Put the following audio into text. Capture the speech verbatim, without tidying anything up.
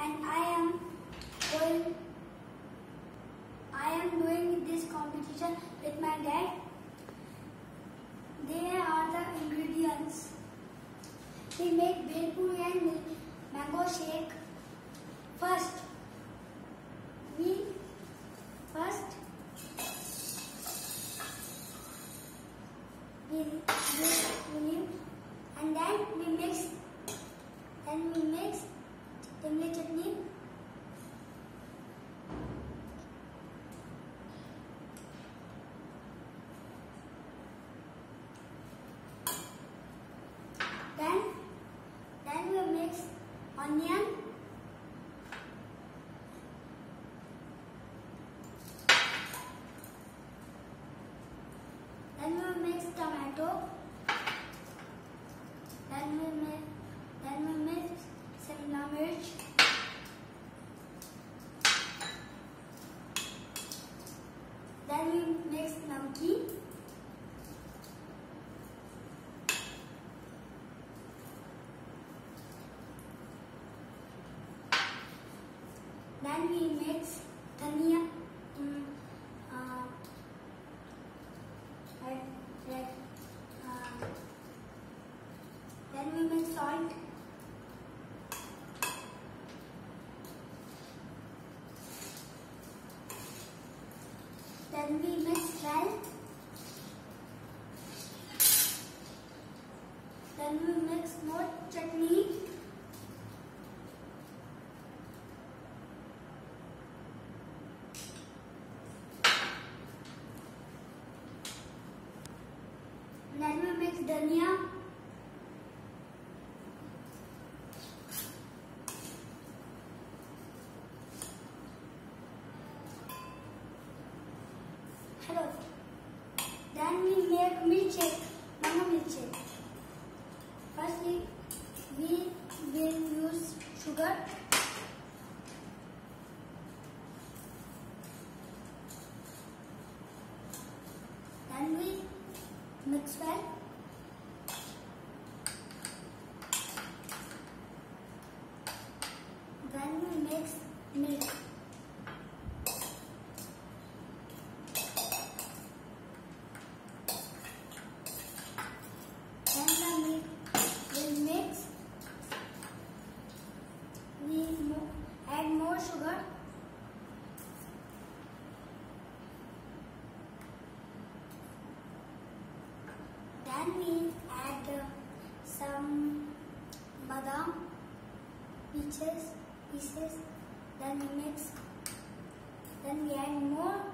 and I am going. I am doing this competition with my dad. There are the ingredients. We make Bhelpuri and mango shake. First, we first we, we, we leave, and then we mix. Then we mix imli chutney. Then, then we mix onion. Then we mix tomato. Then we mix, then we mix shimla mirch. Then we mix namkeen. Then we mix dhania, um, uh, red, red, uh, then we mix salt. Then we mix well. Then we mix more chutney. Then we mix dhania. Hello. Then we make milkshake, mango milkshake. Firstly, we will use sugar. Then we mix well. Then we mix milk. Then the milk will mix. We add more sugar. Then we add uh, some badam pieces, pieces. Then we mix. Then we add more